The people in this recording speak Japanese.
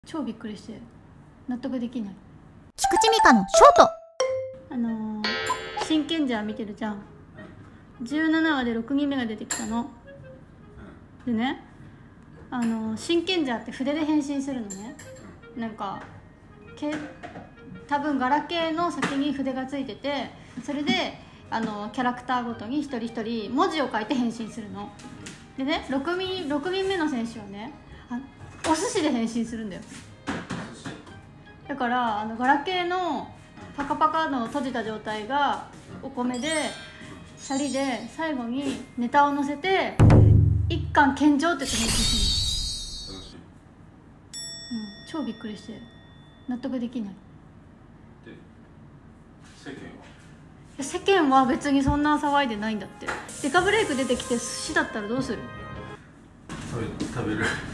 超びっくりして納得できない。 菊池美香のショート。 真剣じゃ見てるじゃん。17話で6人目が出てきたのでね、真剣じゃって筆で変身するのね。なんか多分ガラケーの先に筆がついてて、それでキャラクターごとに一人一人文字を書いて変身するのでね、6人目の選手はね、お寿司で変身するんだよ。だからガラケーのパカパカの閉じた状態がお米でシャリで、最後にネタを乗せて一貫献上って言って変身するの。超びっくりして納得できない。 で世間は別にそんな騒いでないんだって。デカブレイク出てきて寿司だったらどうする？ 食べる